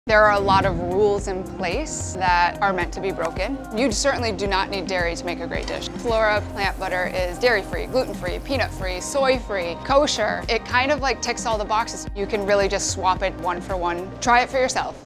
There are a lot of rules in place that are meant to be broken. You certainly do not need dairy to make a great dish. Flora Plant Butter is dairy-free, gluten-free, peanut-free, soy-free, kosher. It kind of like ticks all the boxes. You can really just swap it one for one. Try it for yourself.